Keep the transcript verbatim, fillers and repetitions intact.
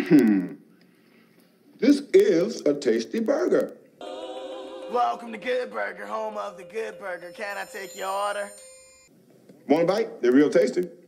Mmm. This is a tasty burger. Welcome to Good Burger, home of the Good Burger. Can I take your order? Want a bite? They're real tasty.